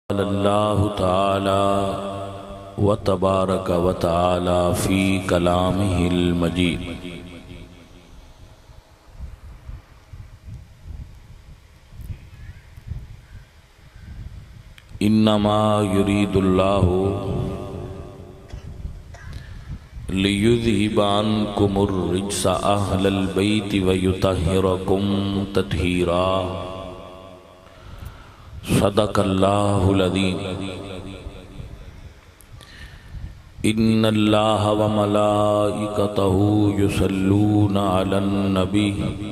قال اللہ تعالی وتبارک وتعالی فی کلامہ المجید انما یرید اللہ لیذہب عنکم الرجس اہل البیت ویطہرکم تطہیرا صدق اللہ العظیم ان اللہ وملائکتہ یصلون علی النبی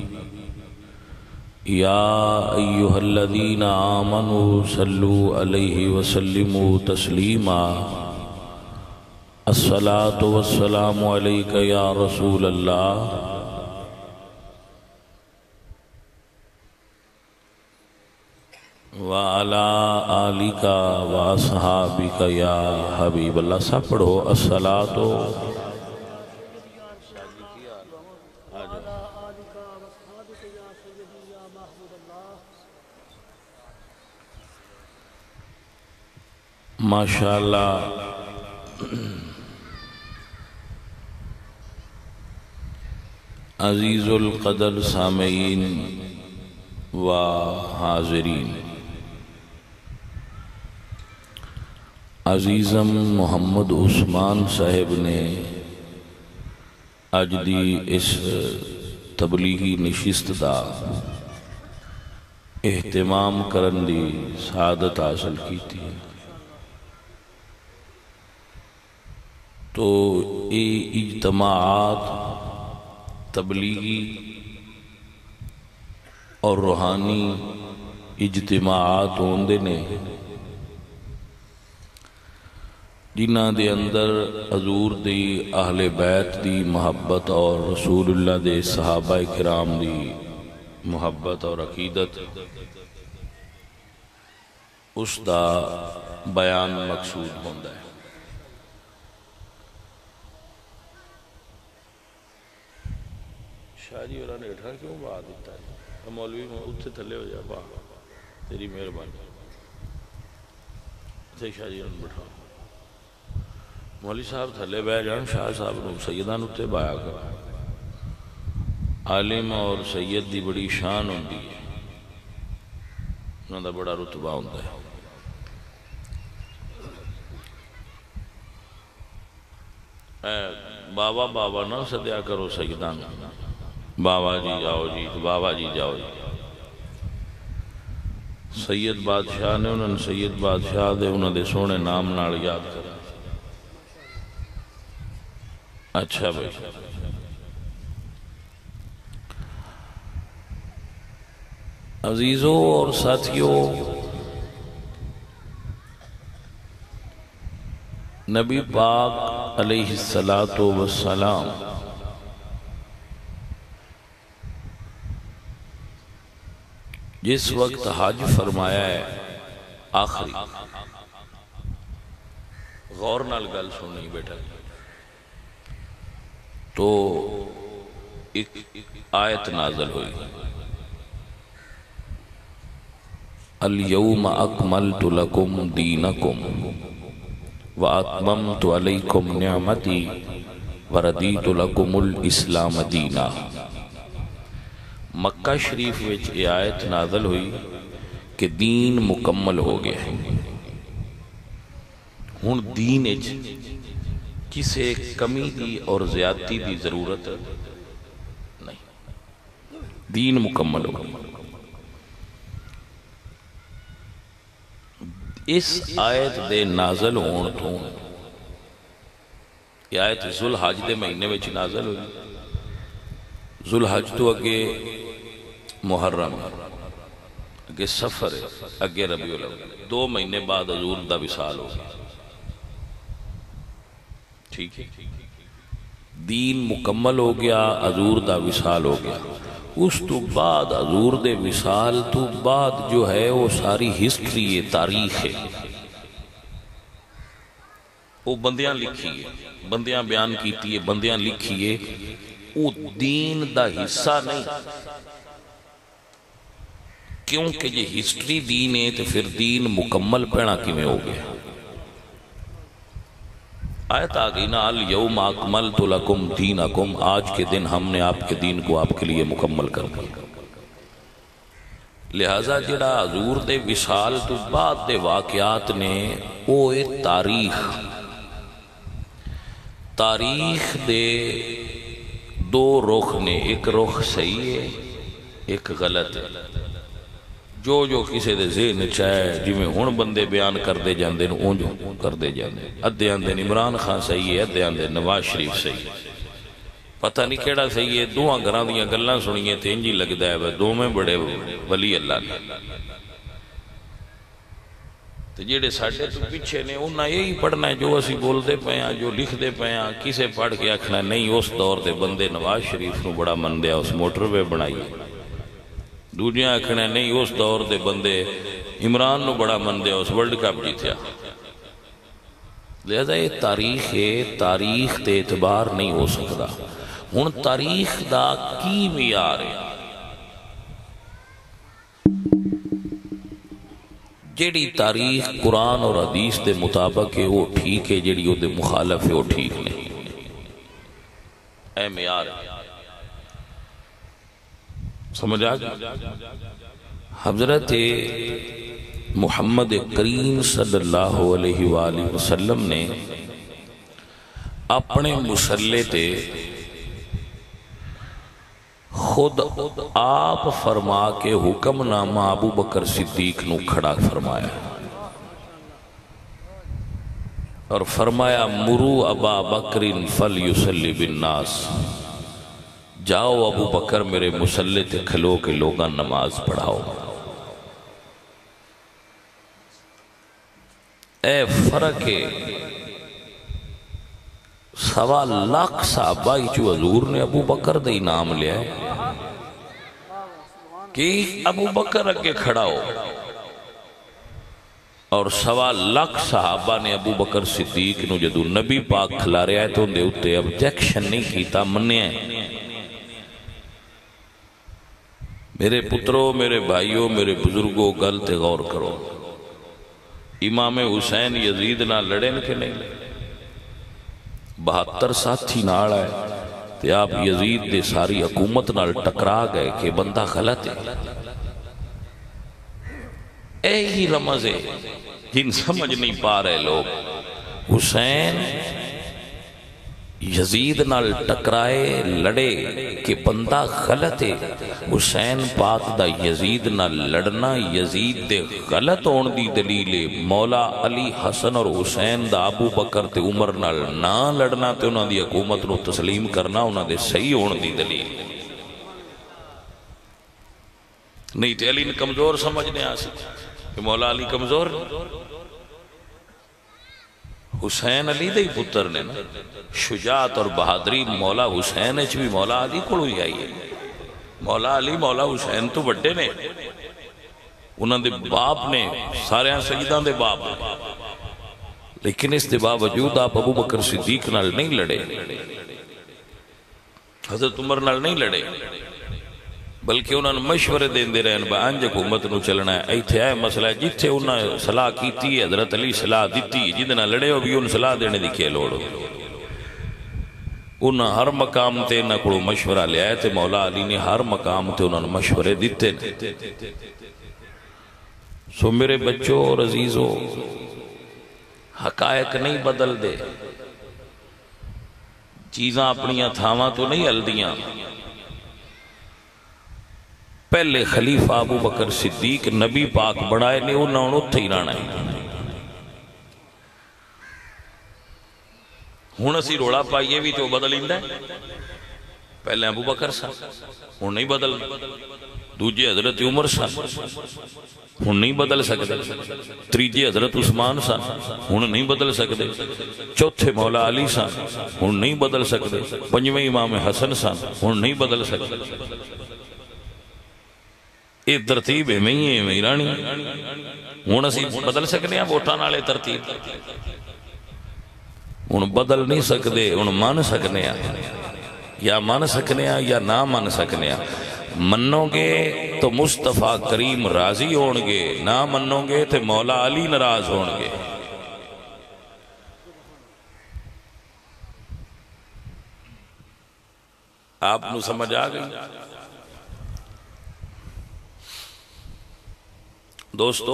یا ایہا الذین آمنوا صلوا علیہ وسلموا تسلیما الصلاة والسلام علیک یا رسول اللہ وَعَلَىٰ آلِكَ وَأَصْحَابِكَ يَا حبیب اللہ سب پڑھو الصلاة ماشاءاللہ عزیز القدر سامعین و حاضرین عزیزم محمد عثمان صاحب نے اج دی اس تبلیغی نشست دا اہتمام کرن دی سعادت حاصل کی تھی تو یہ اجتماعات تبلیغی اور روحانی اجتماعات ہوندے نے جنہ دے اندر حضور دی اہل بیت دی محبت اور رسول اللہ دے صحابہ کرام دی محبت اور عقیدت اس دا بیان مقصود ہوندا ہے شاہ جی اور نے اٹھا کیوں بات دیتا ہے مولوی اتھے تھلے ہو جا با تیری مہربانی اتھے شاہ جی نے بٹھا مولوی صاحب تھلے بہ جان شاہ صاحب نے سیدان اتھے بایا کر عالم اور سید دی بڑی شان ہوندی ہے انہوں دا بڑا رتبہ ہوندا ہے بابا بابا نہ سدیا کرو سیدان بابا جی جاؤ جی بابا جی جاؤ جی سید بادشاہ نے انہوں نے سید بادشاہ دے انہوں دے سونے نام نال یاد کرا اچھا بھائی عزیزوں اور ساتھیوں نبی پاک علیہ السلام جس وقت حج فرمایا ہے آخری غور نال گل سننی بیٹا تو ایک آیت نازل ہوئی اليوم اکملت لکم دینکم واتممت علیکم نعمتی وردیت لکم الاسلام دینا مکہ شریف وچ یہ آیت نازل ہوئی کہ دین مکمل ہو گیا ہن دین وچ کسے کمی دی اور زیادتی دی ضرورت نہیں دین مکمل ہو گیا اس آیت دے نازل ہون تو یہ آیت ذوالحج دے مہینے وچ نازل ہوئی ذوالحج تو اگے محرم اگے سفر اگے ربیع الاول 2 مہینے بعد حضور دا وصال ہو گیا ٹھیک ہے دین مکمل ہو گیا حضور دا وصال ہو گیا اس تو بعد حضور دے وصال تو بعد جو ہے وہ ساری ہسٹری ہے تاریخ ہے وہ بندیاں لکھی ہے بندیاں بیان کیتی ہے بندیاں لکھی ہے وہ دین دا حصہ نہیں کیونکہ یہ ہسٹری دین ہے تو پھر دین مکمل پینا کیویں ہو گیا؟ آیت آ گئی نا، الیوم اکملت لکم دینکم، آج کے دن ہم نے آپ کے دین کو آپ کے لیے مکمل کر دیا۔ لہذا جڑا حضور دے وصال تو بعد دے واقعات نے وہ تاریخ دے دو رخ نے، ایک رخ صحیح ہے ایک غلط ہے۔ جو کسی دے ذہن چاہے جی میں ہن بندے بیان کردے جاندے نے اونج کردے جاندے، ادھے آندے عمران خان صحیح ہے، ادھے آندے نواز شریف صحیح ہے، پتہ نہیں کیڑا صحیح ہے۔ دوہاں گھراں دیاں گلاں سنیے تے انج ہی لگدا ہے دوویں بڑے ولی اللہ نے۔ تے جڑے ساڈے تو پیچھے نے انہاں یہی پڑھنا ہے جو اسی بولدے پئے ہاں، جو لکھدے پئے ہاں۔ کسے پڑھ کے آکھنا نہیں اس دور دے بندے نواز شریف نو بڑا مندے اس موٹر وے بنائی، دوجیاں آکھنا نہیں اس دور دے بندے عمران نو بڑا مندے اس ورلڈ کپ جیتیا۔ لہذا یہ تاریخ ہے، تاریخ تے اعتبار نہیں ہو سکتا۔ ہن تاریخ دا کی معیار ہے؟ جیڑی تاریخ قرآن اور حدیث دے مطابق ہے وہ ٹھیک ہے، جیڑی وہ دے مخالف ہے وہ ٹھیک نہیں۔ اے معیار سمجھ آ گیا؟ حضرت محمد کریم صلی اللہ علیہ وآلہ وسلم نے اپنے مصلے تے خود آپ فرما کے حکم نامہ ابو بکر صدیق نو کھڑا فرمایا اور فرمایا مرو ابا بکر فلیصلی بالناس، جاؤ ابو بکر میرے مصلے تے کھلو کے لوگاں نماز پڑھاؤ۔ اے فرق ہے، 1.25 لاکھ صحابہ چو حضور نے ابو بکر دے نام لیا ہے کہ ابو بکر اگے کھڑا ہو، اور 1.25 لاکھ صحابہ نے ابو بکر صدیق نو جدو نبی پاک کھلا رہا ہے تو اندے اتے ابجیکشن نہیں کیتا، منیا ہے۔ میرے پتروں، میرے بھائیوں، میرے بزرگوں، گل تے غور کرو، امام حسین یزید نہ لڑے کہ نہیں لڑے؟ 72 ساتھی نال ہے تے آپ یزید دے ساری حکومت نال ٹکرا گئے کہ بندہ غلط ہے۔ اے ہی رمز ہے جن سمجھ نہیں پا رہے لوگ۔ حسین یزید نال ٹکرائے لڑے کہ بندہ غلط ہے۔ حسین پاک دا یزید نال لڑنا یزید دے غلط ہون دی دلیل ہے۔ مولا علی حسن اور حسین دا ابو بکر تے عمر نال نہ لڑنا تے انہاں دی حکومت نو تسلیم کرنا انہاں دے صحیح ہون دی دلیل ہے۔ نہیں تے علی نے کمزور سمجھنے آسے کہ مولا علی کمزور حسین علی دے پتر نے نا، شجاعت اور بہادری مولا حسین اچ بھی مولا علی کو ہوئی آئی ہے۔ مولا علی مولا حسین تو بڑے نے، انہوں دے باپ نے، سارے سیدان دے باپ نے، لیکن اس دے باوجود آپ ابو بکر صدیق نال نہیں لڑے، حضرت عمر نال نہیں لڑے، بلکہ انہوں نے مشورے دین دے رہے ہیں انج حکومت نو چلنا ہے۔ ایتھے ہے مسئلہ ہے جتھے انہوں نے صلاح کیتی ہے، حضرت علی صلاح دیتی ہے، جدنا لڑے ہو بھی ان صلاح دینے دی کیا لوڑ ہو۔ انہوں ہر مقام تے انہوں کو مشورہ لیا ہے تے مولا علی نے ہر مقام تے انہوں نے مشورے دیتے ہیں۔ سو میرے بچوں اور عزیزوں، حقائق نہیں بدل دے، چیزاں اپنیاں تھاواں تو نہیں ہل دیاں۔ پہلے خلیفہ ابو بکر صدیق نبی پاک بڑھائے نے انہوں نے اتھے ہی رانا ہے۔ ہون اسی روڑا پائیے بھی تو بدل ہی ہے، پہلے ابو بکر سا ہون نہیں بدل، دوجے حضرت عمر سا ہون نہیں بدل سکتے، تریجے حضرت عثمان سا ہون نہیں بدل سکتے، چوتھے مولا علی سا ہون نہیں بدل سکتے، پنجویں امام حسن سا ہون نہیں بدل سکتے۔ یہ ترتیب ہے میں ہی ہے میرانی، ہون اسی بدل سکنے ہیں ووٹان والے ترتیب، ہون بدل نہیں سکتے، ہون مان سکنے ہیں، یا مان سکنے ہیں یا نہ مان سکنے ہیں۔ منو گے تو مصطفیٰ کریم راضی ہون گے، نہ منو گے تو مولا علی ناراض ہون گے۔ آپ نو سمجھ آ گئی؟ دوستو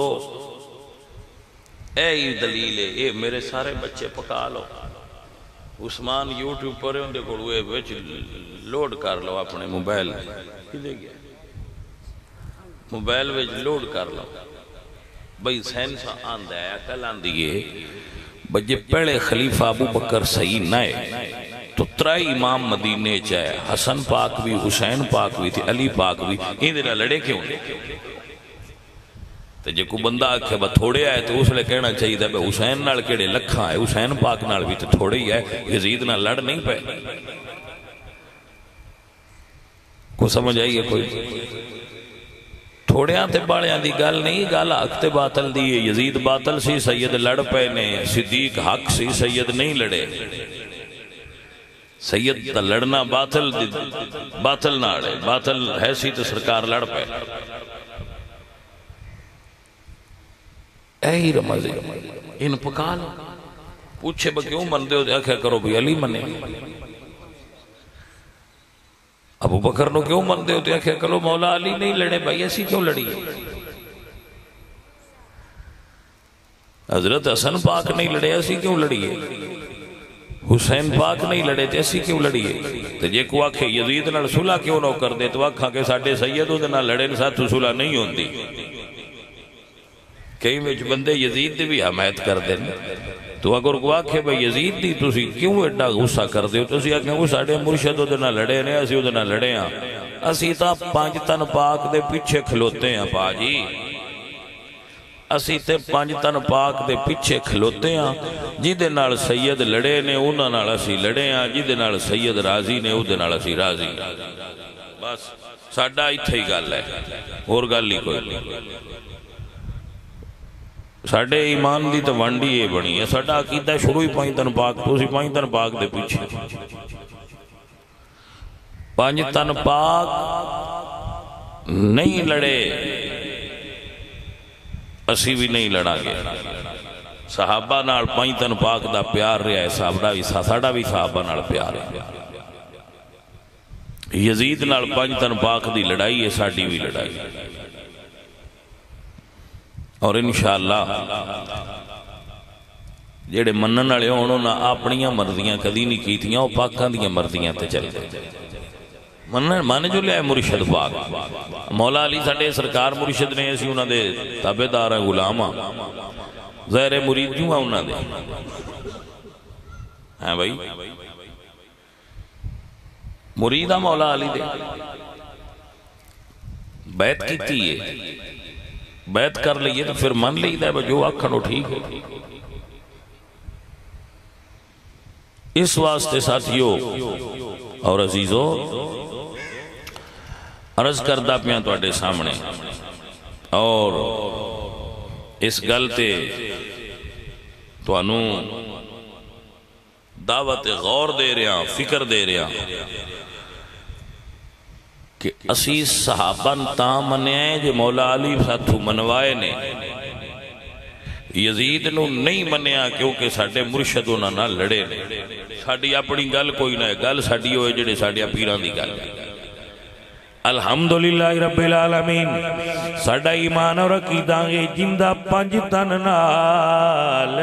اے دلیل ہے، اے میرے سارے بچے پکا لو، عثمان یوٹیوب پر اندے کوڑوے وچ لوڈ کر لو اپنے موبائل موبائل وچ لوڈ کر لو بھئی سینسا آندہ ہے عقل آندھی ہے بجے پہلے خلیفہ ابو بکر صحیح نہ ہے تو ترائی امام مدینے چاہے حسن پاک بھی، حسین پاک بھی تھی، علی پاک بھی، ان دنہ لڑے کیوں تو جے کو بندہ آکھے با تھوڑے آئے تو اس لئے کہنا چاہیے تھا بے حسین نال کیڑے لکھاں ہے، حسین پاک نال بھی تو تھوڑے ہی ہے، یزید نال لڑ نہیں پہ کو سمجھ آئیے کوئی تھوڑے آتے باڑے آن دی گال نہیں، گال حق تے باطل دیئے، یزید باطل سی سید لڑ پہ نے، صدیق حق سی سید نہیں لڑے، سید تا لڑنا باطل نہ اڑے، باطل ہے سی تو سرکار لڑ پہ اے ہی رمضی ان پکا لو پوچھے با کیوں من دے ہو دیا کیا کرو بھی علی منے ابو بکر نو کیوں من دے ہو دیا کیا کرو مولا علی نہیں لڑے بھائی ایسی کیوں لڑی حضرت حسن پاک نہیں لڑے ایسی کیوں لڑی حسین پاک نہیں لڑے تھے ایسی کیوں لڑی تو جے کو آکھے یزید نال صلح کیوں نہ کر دے تو آکھاں کہ ساڑھے سیدوں دے نہ لڑے ساتھ تو صلح نہیں ہوندی کئی میں بندے یزید دی بھی حمایت کر دیں تو اگر کو آکھے بھئی یزید دی تو سی کیوں ایڈا غصہ کر دے تو سی آکھیں وہ ساڑھے مرشدوں دے نہ لڑے نے اسی دے نہ لڑے ہیں اسی تا پانچ تن پاک دے پیچھے کھلوتے ہیں پا جی اسی تے پانچ تن پاک دے پیچھے کھلوتے ہیں جی دے نال سید لڑے نے انہاں نال اسی لڑے ہیں جی دے نال سید راضی نے او دے نال اسی راضی بس ساڑھا اتھے ہی گل ہے اور گل ہی کوئی ساڑھے ایمان دی تو وانڈی یہ بنی ہے ساڑھا عقیدہ شروع ہی پانچ تن پاک تو اسی پانچ تن پاک دے پیچھے پانچ تن پاک نہیں لڑے اسی بھی نہیں لڑا گے صحابہ نال پانچ تن پاک دا پیار رہا ہے ساڑھا بھی صحابہ نال پیار ہے یزید نال پانچ تن پاک دی لڑائی ہے ساڑھی بھی لڑائی اور انشاءاللہ جیڑے منن والے ہونوں نہ اپنیاں مرضیاں کدی نہیں کیتیاں او پاکاں دیاں مرضیاں تے چل گئے مانے جو لیا ہے مرشد پاک مولا علی ساڑھے سرکار مرشد نے ایسی انہاں دے تابعدار ہیں غلاماں ظاہر مرید کیوں ہیں انہاں دے ہیں بھائی مریدہ مولا علی دے بیعت کیتی ہے بیعت کر لئیے تو پھر من لئیے ہے جو آکھنو ٹھیک ہے اس واسطے ساتھیوں اور عزیزوں عرض کردہ پیاں تو اڈے سامنے اور اس گلتے تو انو دعوت غور دے رہا فکر دے رہا کہ اسی صحابن تاں منے جو مولا علی ساتھو منوائے نے یزید نو نہیں منیا کیونکہ ساڑھے مرشدوں نہ لڑے نے ساڑھی اپنی گل کوئی نہ ہے گل ساڑھی ہوئے جڑے ساڑھیا پیران دی گل الحمدللہ رب العالمین ساڑھا ایمان اور عقیدہ گے جندہ پانچ تن نال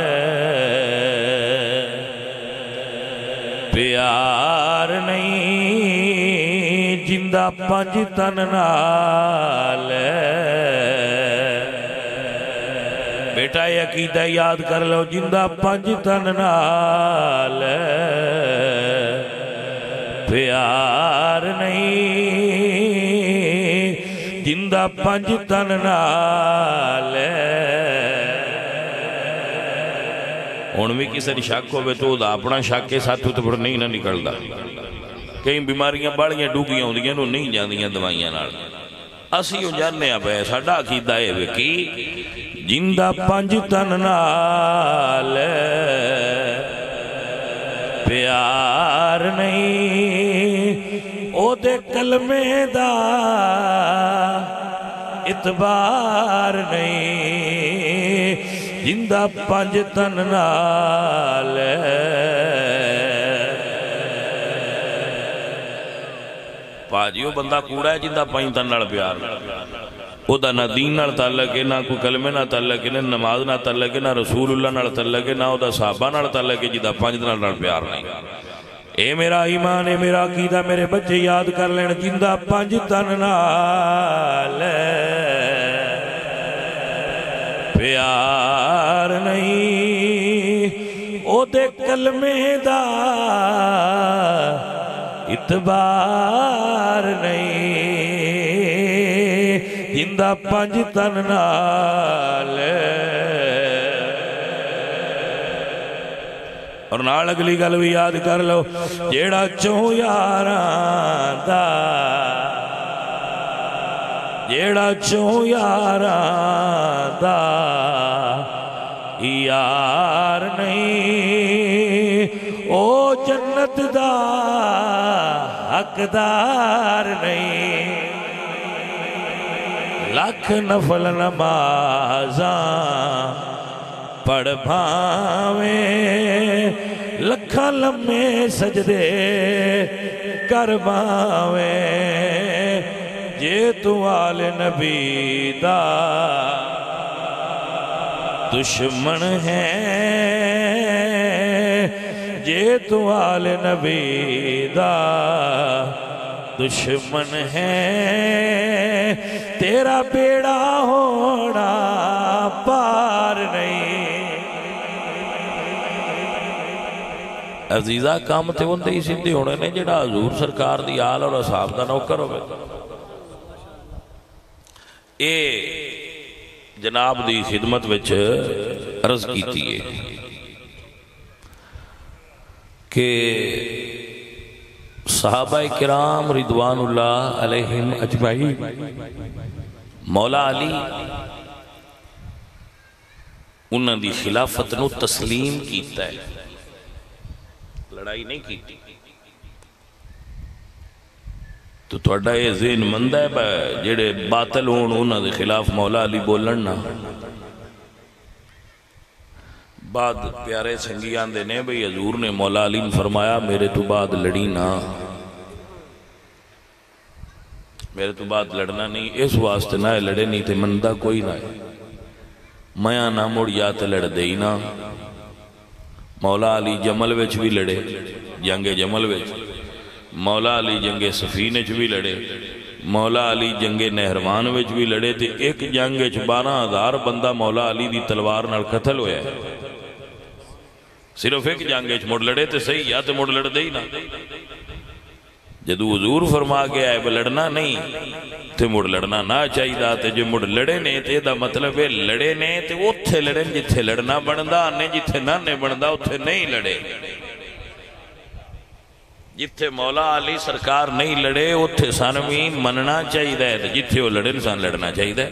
پیار نہیں جندہ پانچ تن نال بیٹا یہ عقیدہ یاد کر لو جندہ پانچ تن نال پیار نہیں جندہ پانچ تن نال ہون بھی کسی شک ہوئے تو اپنا شک کے ساتھ تو پھر نہیں نہ نکل دا کئی بیماریاں باڑیاں ڈوگیاں ہوں دیاں نو نہیں جاندیاں دوائیاں نال اسی ہو جاننے اب ہے ساڑھا عقیدہ ہے وکی جندہ پانچ تن نال پیار نہیں او دے دے کلمے دا اتبار نہیں جندہ پنج تن نال پاجیو بندہ کوڑا ہے جندہ پنج تن نال پیار او دا نہ دین نال تعلق ہے نہ کوئی کلمے نہ تعلق ہے نہ نماز نہ تعلق ہے نہ رسول اللہ نال تعلق ہے نہ او دا صحابہ نال تعلق ہے جندہ پنج تن نال پیار نہیں اے میرا ایمان اے میرا عقیدہ میرے بچے یاد کر لین جندہ پنج تن نال پیار نہیں او دے کلمے دا اتبار نہیں جندہ پنج تن نال اور نال اگلی گل بھی یاد کر لو جیڑا چوں یاراں دا جیڑا چوں یاراں دا یار نہیں او جنت دا حقدار نہیں لاکھ نفل نمازاں پڑھ بھاویں لکھاں لمحے سجدے کر بھاویں جے تو آل نبی دا دشمن ہے جے تو آل نبی دا دشمن ہے تیرا بیڑا ہونا پار نہیں عزیزہ کام تے ہوندے ہی سندے ہونے نے جڑا حضور سرکار دی آل اور اصحاب دا نوکر ہوئے اے جناب دی خدمت وچ عرض کیتی ہے کہ صحابہ کرام رضوان اللہ علیہم اجمعین مولا علی انہاں دی خلافت نو تسلیم کیتا ہے لڑائی نہیں کیتی تو توڑا یہ ذہن مند ہے جڑے باطل ہون انہاں دے خلاف مولا علی بولن نا بعد پیارے سنگیان دے نے بھئی حضور نے مولا علی نے فرمایا میرے تو بعد لڑی نا میرے تو بعد لڑنا نہیں اس واسطے نہ لڑے نہیں تے مندہ کوئی نہ ہے میاں نہ مڑ یا تے لڑ دے ہی نا مولا علی جمل وچ بھی لڑے جنگ جمل وچ مولا علی جنگ سفین وچ بھی لڑے مولا علی جنگ نہروان وچ بھی لڑے تے ایک جنگ وچ 12,000 بندہ مولا علی دی تلوار نال قتل ہویا ہے صرف ایک جنگ وچ مڑ لڑے تے صحیح یا تے مڑ لڑ دے ہی نا جدو حضور فرما گیا ہے لڑنا نہیں تے مڑ لڑنا نہ چاہیے دا تے جو مڑ لڑے نے تے دا مطلب ہے لڑے نے تے اوتھے لڑے جتھے لڑنا بندا نے جتھے نہ بندا اوتھے نہیں لڑے جتھے مولا علی سرکار نہیں لڑے اوتھے سان بھی مننا چاہیے تے جتھے وہ لڑے سان لڑنا چاہیے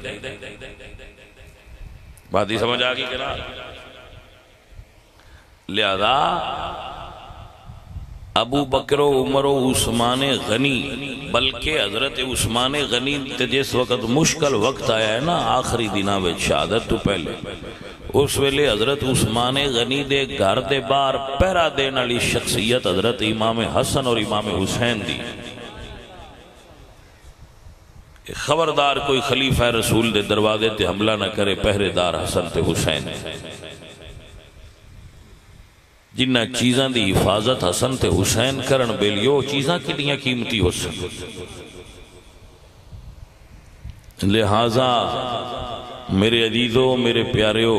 بات ہی سمجھ آ گئی کہ نا لہذا ابو بکر و عمر و عثمان غنی بلکہ حضرت عثمان غنی جس وقت مشکل وقت آیا ہے نا آخری دنہ میں شہادت تو پہلے اس ویلے حضرت عثمان غنی دے گھر دے بار پیرا دین علی شخصیت حضرت امام حسن اور امام حسین دی خبردار کوئی خلیفہ رسول دے دروازے تے حملہ نہ کرے پہرے دار حسن تے حسین جنہ چیزاں دی حفاظت حسن تے حسین کرن بیلیو چیزاں کتنی قیمتی ہو سکتے لہذا میرے عزیزو میرے پیاریو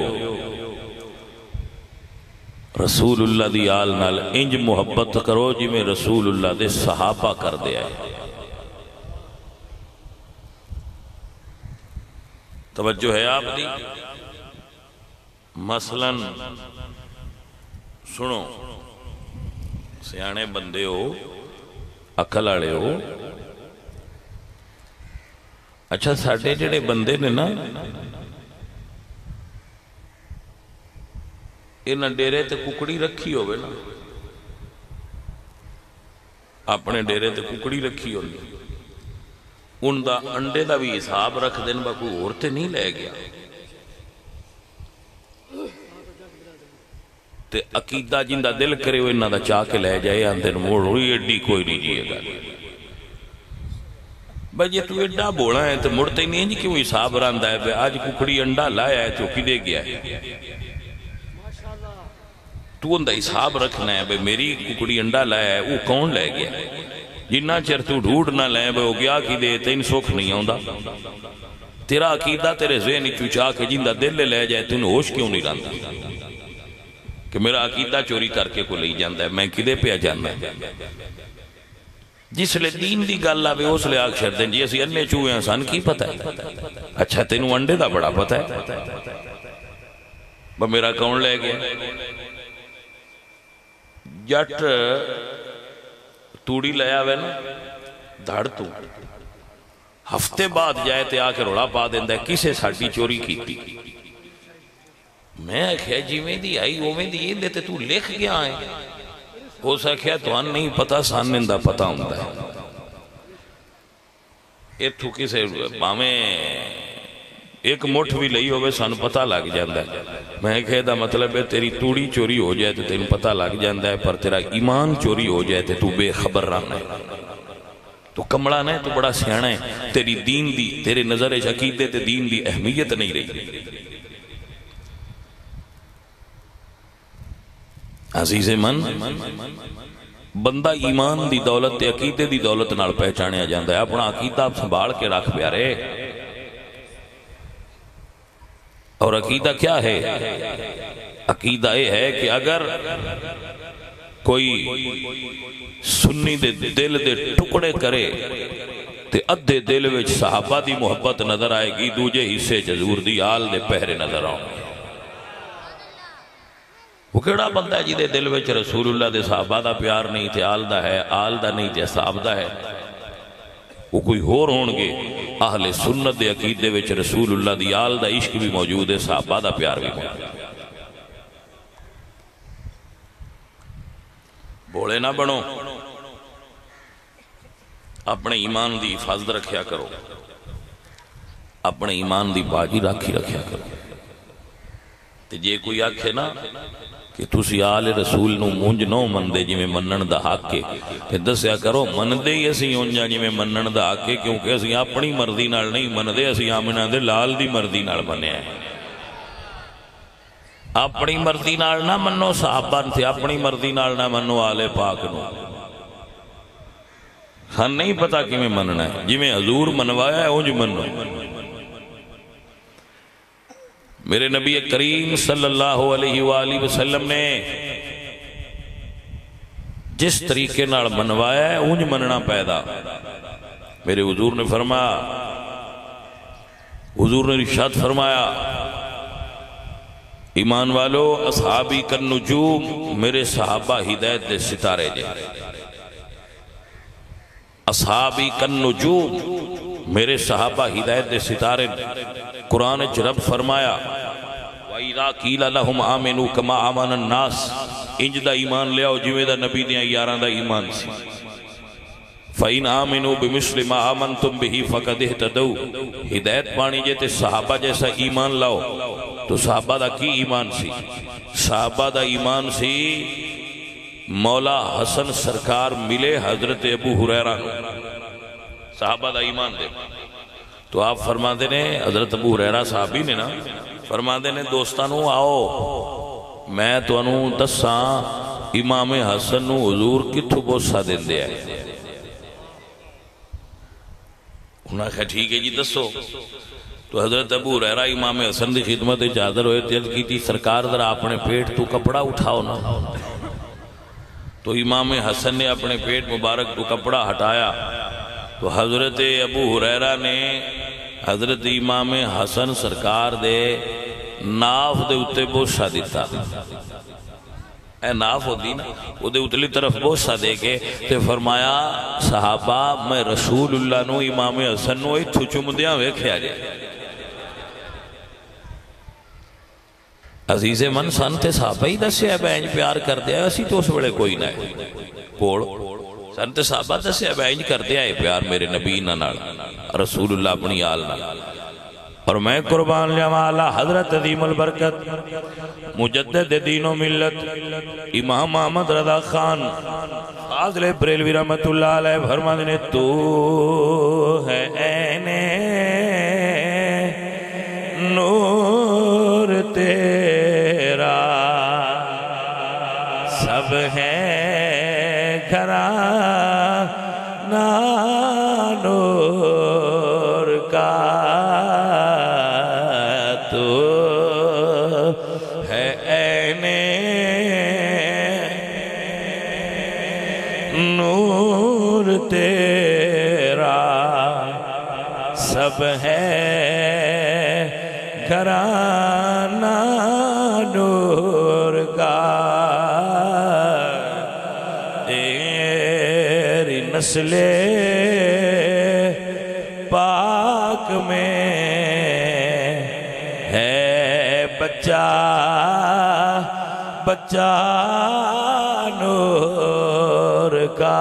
رسول اللہ دی آل نال انج محبت کرو جی میں رسول اللہ دے صحابہ کر دیا ہے توجہ ہے آپ دی مثلاً سنو سیانے بندے ہو عقل آڑے ہو اچھا ساڑھے جڑے بندے نے نا انہاں ڈیرے تے ککڑی رکھی ہوئے نا اپنے ڈیرے تے ککڑی رکھی ہوئی ان دا انڈے دا بھی حساب رکھ دین با کوئی اور تے نہیں لے گیا تے عقیدہ جن دا دل کرے وہ انہاں دا چاہ کے لے جائے اندر موڑ ہوئی ایڈی کوئی نہیں جیے گا بھائی یہ تو ایڈا بوڑا ہے تو مڑتے نہیں جی کیوں حساب راندہ ہے بھائی آج ککڑی انڈا لایا ہے تو کی دے گیا ہے تو اندہ حساب رکھنا ہے بھائی میری ککڑی انڈا لایا ہے وہ کون لے گیا جنہ چر تو ڈھوڑ نہ لائے بھائی وہ گیا کی دے تین سوکھ نہیں ہوندہ تیرا عقیدہ تیرے ذہنی چوچا کے جندہ دل لے لے جائے تو انہیں ہوش کیوں نہیں راندہ کہ میرا عقیدہ چوری کر کے کو لئی جاندہ ہے میں کدے پہ جانا ہے جس لئے دین دی گل آوے اس لئے آگ شر دیں جی اسی اننے چوئے انسان کی پتہ ہے اچھا تینوں انڈے دا بڑا پتہ ہے با میرا کون لے گیا جٹ توڑی لیا ہوئے نا دھڑ تو ہفتے بعد جائے تے آکے روڑا پا دیندہ ہے کسے ساڑھی چوری کی تھی میں کہا جی میں دی آئی وہ میں دی یہ لیتے تو لکھ گیا ہے ہو سکیا تو ان نہیں پتا سانندہ پتا ہوندہ ہے ایک تھوکی سے باہمیں ایک موٹھ بھی لئی ہوئے سان پتا لگ جاندہ ہے میں کہہ دا مطلب ہے تیری توڑی چوری ہو جائے تو تیری پتا لگ جاندہ ہے پر تیرا ایمان چوری ہو جائے تو بے خبر رہنا ہے تو کمڑا نہیں تو بڑا سیانا ہے تیری دین دی تیرے نظر عقیدے تے دین دی اہمیت نہیں رہی عزیز من بندہ ایمان دی دولت تے عقیدے دی دولت نال پہچانے جاندہ ہے اپنا عقیدہ آپ سنبھال کے رکھ پیارے اور عقیدہ کیا ہے عقیدہ یہ ہے کہ اگر کوئی سنی دے دل دے ٹکڑے کرے تے ادھے دل وچ صحابہ دی محبت نظر آئے گی دوجے حصے جزور دی آل دے پہرے نظر آؤں گے وہ کیڑا بندہ ہے جی دے دل وچ رسول اللہ دے صحابہ دا پیار نہیں تے آل دا ہے آل دا نہیں تے صحاب دا ہے وہ کوئی ہور ہونگے اہل سنت دے عقیدے وچ رسول اللہ دی آل دا عشق بھی موجود ہے صحابہ دا پیار بھی موجود ہے بولے نہ بنو اپنے ایمان دی حفاظت رکھیا کرو اپنے ایمان دی باجی رکھی رکھیا کرو تے جے کوئی آکھے نا کہ تُسی آل رسول نو مونج نو مندے جی میں منن دا حق کے کہ دسیا کرو مندے ہی اسی اونجا جی میں منن دا حق کے کیونکہ اسی اپنی مردی نال نہیں مندے اسی آمنہ دے لال دی مردی نال بنے ہیں اپنی مردی نال نہ منو صحابہ تھے اپنی مردی نال نہ منو آل پاک نو ہن نہیں پتا کہ میں مننا ہے جی میں حضور منوایا ہے اونج منو میرے نبی کریم صلی اللہ علیہ وآلہ وسلم نے جس طریقے نال منوایا ہے اونج مننا پیدا میرے حضور نے فرمایا حضور نے ارشاد فرمایا ایمان والو اصحابی کن نجوم میرے صحابہ ہدایت دے ستارے جے اصحابی کن نجوم میرے صحابہ ہدایت دے ستارے قرآن رب فرمایا وَإِذَا قِيلَ لَهُمْ آمِنُوا كَمَا آمَنَ النَّاسِ انج دا ایمان لے آؤ جویں دا نبی دیاں یاران دا ایمان سی فَإِنْ آمِنُوا بِمِثْلِ مَا آمَنْتُمْ بِهِ فَقَدْ اهْتَدَوْا ہدایت پانی جے تے صحابہ جیسا ایمان لاؤ تو صحابہ دا کی ایمان سی صحابہ دا ایمان سی مولا حسن سرکار ملے حضرت ابو ہریرہ صحابہ دا ایمان دے تو آپ فرما دینے حضرت ابو ہریرہ صحابی نے نا فرما دینے دوستانو آؤ میں تو انو دساں امام حسن نو حضور کتھو بوسا دین دے آئے انہاں کہا ٹھیک ہے جی دسو تو حضرت ابو ہریرہ امام حسن دی خدمت حاضر ہوئے تیز کی تھی سرکار ذرا اپنے پیٹ تو کپڑا اٹھاؤ نا تو امام حسن نے اپنے پیٹ مبارک تو کپڑا ہٹایا تو حضرت ابو ہریرہ نے حضرت امام حسن سرکار دے ناف دے اتے بوسا دیتا اے ناف ہو دی نا وہ دے اتلی طرف بوسا دے کے تے فرمایا صحابہ میں رسول اللہ نو امام حسن نو ایتھو چمدیاں ویکھیا جائے عزیز من سن تے صحابہ ہی دسے ہے بینج پیار کر دیا اسی تو اس بڑے کوئی نہ ہے کوڑ سن تے صحابہ دسیا میں انج کردے آئے پیار میرے نبی نال رسول اللہ اپنی آل نال اور میں قربان جمالا حضرت عظیم البرکت مجدد دین و ملت امام محمد رضا خان فاضل بریلوی رحمت اللہ علیہ فرماتے نے تو ہے عین نور تیرا سب ہے گھرانہ نور کا تو ہے عین نور تیرا سب ہے گھرانہ نور کا تیری نسل پاک میں ہے بچہ بچہ نور کا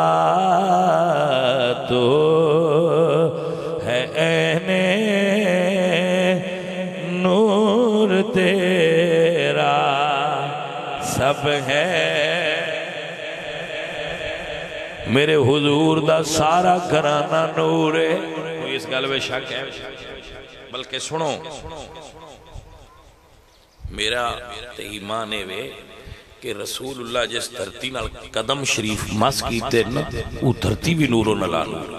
تو ہے عین نور تیرا سب ہے میرے حضور دا سارا گھرانہ نور ہے کوئی اس گل میں شک ہے بلکہ سنو میرا تے ایمان ہے کہ رسول اللہ جس دھرتی نال قدم شریف مس کیتے نا وہ دھرتی بھی نورو نلا نور